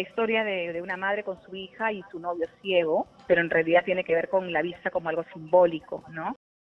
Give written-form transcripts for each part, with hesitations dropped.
historia de una madre con su hija y su novio ciego, pero en realidad tiene que ver con la vista como algo simbólico, ¿no?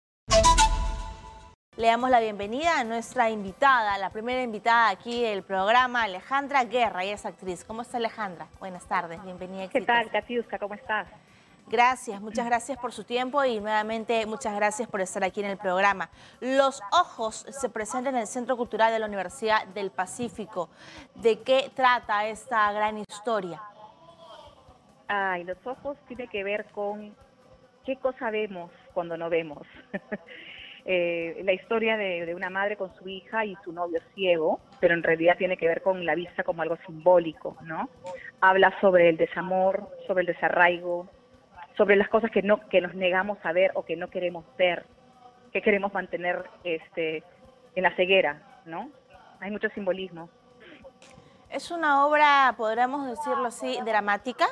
Le damos la bienvenida a nuestra invitada, la primera invitada aquí del programa, Alejandra Guerra, ella es actriz. ¿Cómo está Alejandra? Buenas tardes, bienvenida. ¿Qué Éxitos. tal, Katiuska? ¿Cómo estás? Gracias, muchas gracias por su tiempo y nuevamente muchas gracias por estar aquí en el programa. Los Ojos se presenta en el Centro Cultural de la Universidad del Pacífico. ¿De qué trata esta gran historia? Ay, Los Ojos tiene que ver con qué cosa vemos cuando no vemos. La historia de una madre con su hija y su novio ciego, pero en realidad tiene que ver con la vista como algo simbólico, ¿no? Habla sobre el desamor, sobre el desarraigo, sobre las cosas que nos negamos a ver o que no queremos ver, que queremos mantener en la ceguera, ¿no? Hay mucho simbolismo. ¿Es una obra, podríamos decirlo así, dramática?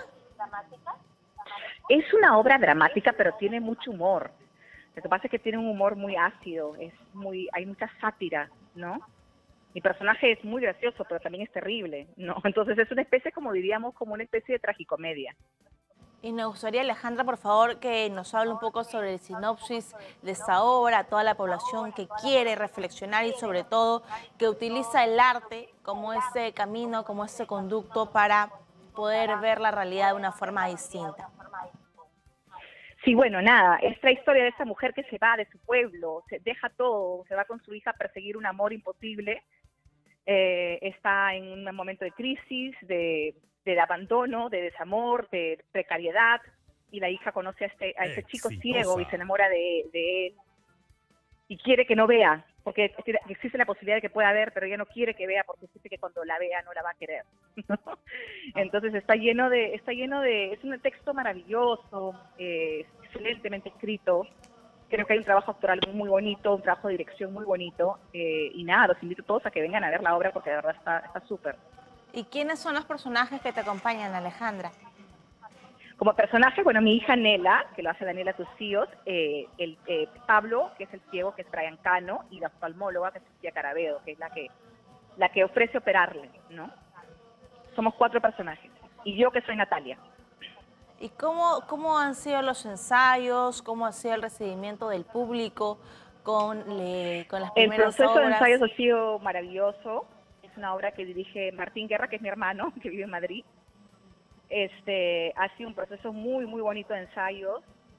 Es una obra dramática, pero tiene mucho humor. Lo que pasa es que tiene un humor muy ácido, hay mucha sátira, ¿no? Mi personaje es muy gracioso, pero también es terrible, ¿no? Entonces es una especie, como diríamos, como una especie de tragicomedia. Y nos gustaría, Alejandra, por favor, que nos hable un poco sobre el sinopsis de esta obra, a toda la población que quiere reflexionar y sobre todo que utiliza el arte como ese camino, como ese conducto para poder ver la realidad de una forma distinta. Sí, bueno, nada, es la historia de esa mujer que se va de su pueblo, se deja todo, se va con su hija a perseguir un amor imposible, está en un momento de crisis, de abandono, de desamor, de precariedad, y la hija conoce a este chico ciego y se enamora de él, y quiere que no vea, porque existe la posibilidad de que pueda ver, pero ella no quiere que vea porque dice que cuando la vea no la va a querer, ¿no? Entonces es un texto maravilloso, excelentemente escrito. Creo que hay un trabajo actoral muy bonito, un trabajo de dirección muy bonito, y nada, los invito a todos a que vengan a ver la obra porque de verdad está súper. ¿Y quiénes son los personajes que te acompañan, Alejandra? Como personaje, bueno, mi hija Nela, que lo hace Daniela Tucíos, Pablo, que es el ciego, que es Brian Cano, y la oftalmóloga, que es Sofía Carabedo, que es la que ofrece operarle, ¿no? Somos 4 personajes, y yo que soy Natalia. ¿Y cómo han sido los ensayos? ¿Cómo ha sido el recibimiento del público con las primeras obras? El proceso de ensayos ha sido maravilloso. Es una obra que dirige Martín Guerra, que es mi hermano, que vive en Madrid. Ha sido un proceso muy, muy bonito de ensayos.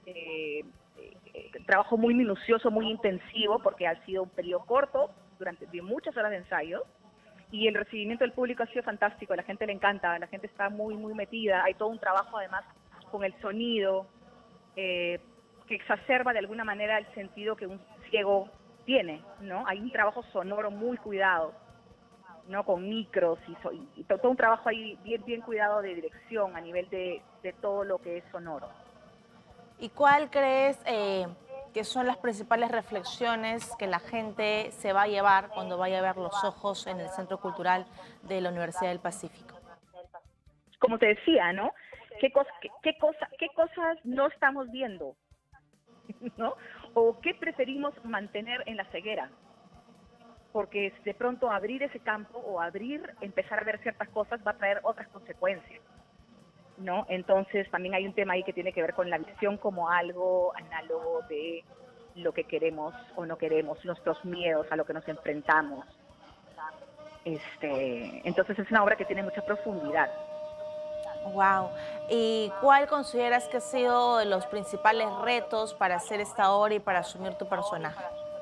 Trabajo muy minucioso, muy intensivo, porque ha sido un periodo corto, durante muchas horas de ensayo. Y el recibimiento del público ha sido fantástico, a la gente le encanta, la gente está muy, muy metida. Hay todo un trabajo además con el sonido, que exacerba de alguna manera el sentido que un ciego tiene, ¿no? Hay un trabajo sonoro muy cuidado, ¿no? Con micros y todo un trabajo ahí bien cuidado de dirección a nivel de todo lo que es sonoro. ¿Y cuál crees que son las principales reflexiones que la gente se va a llevar cuando vaya a ver Los Ojos en el Centro Cultural de la Universidad del Pacífico? Como te decía, ¿no? ¿Qué cosas no estamos viendo? ¿No? ¿O qué preferimos mantener en la ceguera? Porque de pronto abrir ese campo o empezar a ver ciertas cosas va a traer otras consecuencias, ¿no? Entonces también hay un tema ahí que tiene que ver con la visión como algo análogo de lo que queremos o no queremos, nuestros miedos, a lo que nos enfrentamos. Entonces es una obra que tiene mucha profundidad. Wow. ¿Y cuál consideras que ha sido de los principales retos para hacer esta obra y para asumir tu personaje?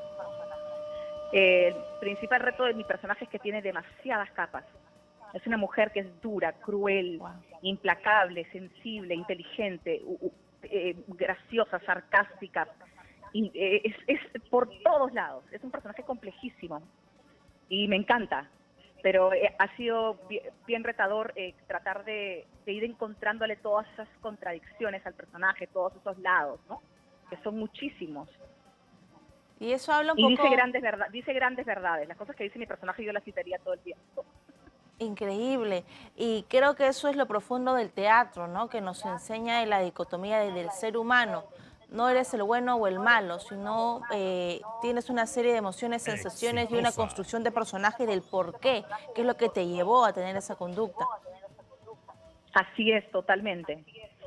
El principal reto de mi personaje es que tiene demasiadas capas. Es una mujer que es dura, cruel, implacable, sensible, inteligente, graciosa, sarcástica. Es por todos lados. Es un personaje complejísimo y me encanta. Pero ha sido bien retador tratar de ir encontrándole todas esas contradicciones al personaje, todos esos lados, ¿no? Que son muchísimos. Y eso habla un y poco... dice grandes verdades. Las cosas que dice mi personaje yo las citaría todo el tiempo. Increíble. Y creo que eso es lo profundo del teatro, ¿no? Que nos enseña de la dicotomía del ser humano. No eres el bueno o el malo, sino tienes una serie de emociones, sensaciones y una construcción de personaje del por qué, qué es lo que te llevó a tener esa conducta. Así es, totalmente.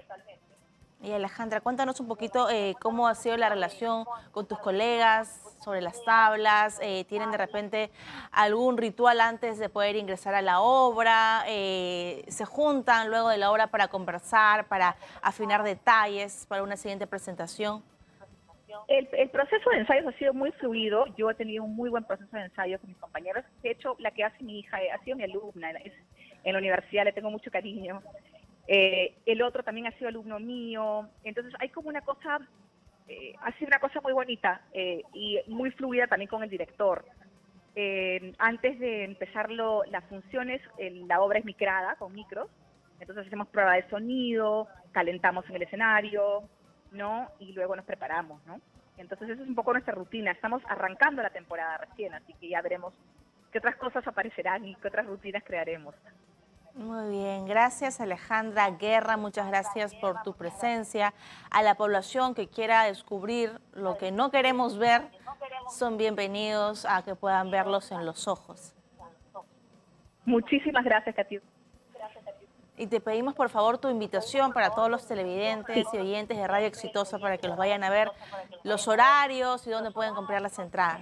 Y Alejandra, cuéntanos un poquito cómo ha sido la relación con tus colegas sobre las tablas. ¿Tienen de repente algún ritual antes de poder ingresar a la obra? ¿Se juntan luego de la obra para conversar, para afinar detalles para una siguiente presentación? El proceso de ensayos ha sido muy fluido. Yo he tenido un muy buen proceso de ensayos con mis compañeros. De hecho, la que hace mi hija ha sido mi alumna en la universidad, le tengo mucho cariño. El otro también ha sido alumno mío. Entonces hay como una cosa, ha sido una cosa muy bonita y muy fluida también con el director. Antes de empezar las funciones, la obra es micrada con micros. Entonces hacemos prueba de sonido, calentamos en el escenario, ¿no? Y luego nos preparamos, ¿no? Entonces esa es un poco nuestra rutina. Estamos arrancando la temporada recién, así que ya veremos qué otras cosas aparecerán y qué otras rutinas crearemos. Muy bien, gracias Alejandra Guerra, muchas gracias por tu presencia. A la población que quiera descubrir lo que no queremos ver, son bienvenidos a que puedan verlos en los ojos. Muchísimas gracias, Katy. Y te pedimos por favor tu invitación para todos los televidentes y oyentes de Radio Exitosa para que los vayan a ver, los horarios y dónde pueden comprar las entradas.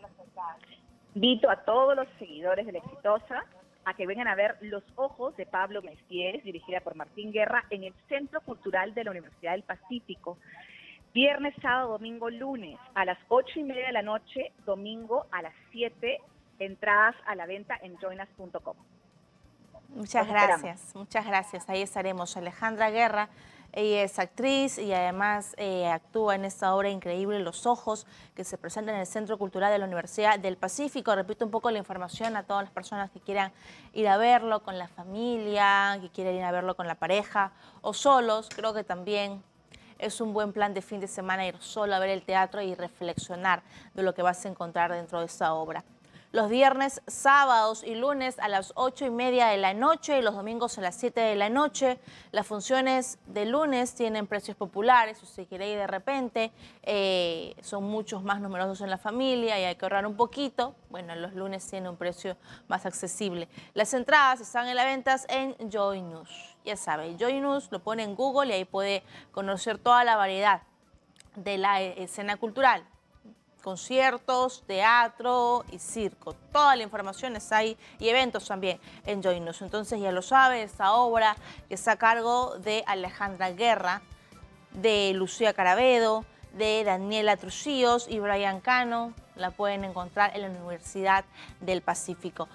Invito a todos los seguidores de La Exitosa a que vengan a ver Los Ojos de Pablo Messières, dirigida por Martín Guerra, en el Centro Cultural de la Universidad del Pacífico. Viernes, sábado, domingo, lunes, a las 8:30 de la noche, domingo a las 7, entradas a la venta en joinas.com. Muchas gracias. Ahí estaremos. Alejandra Guerra, ella es actriz y además actúa en esta obra increíble, Los Ojos, que se presenta en el Centro Cultural de la Universidad del Pacífico. Repito un poco la información a todas las personas que quieran ir a verlo con la familia, que quieran ir a verlo con la pareja o solos. Creo que también es un buen plan de fin de semana ir solo a ver el teatro y reflexionar de lo que vas a encontrar dentro de esta obra. Los viernes, sábados y lunes a las 8:30 de la noche y los domingos a las 7 de la noche. Las funciones de lunes tienen precios populares, si usted quiere ir de repente, son muchos más numerosos en la familia y hay que ahorrar un poquito. Bueno, los lunes tienen un precio más accesible. Las entradas están en la venta en Joy News. Ya sabe, Joy News lo pone en Google y ahí puede conocer toda la variedad de la escena cultural. Conciertos, teatro y circo. Toda la información está ahí y eventos también en Joy News. Entonces ya lo sabe, esta obra que está a cargo de Alejandra Guerra, de Lucía Carabedo, de Daniela Trujillos y Brian Cano, la pueden encontrar en la Universidad del Pacífico.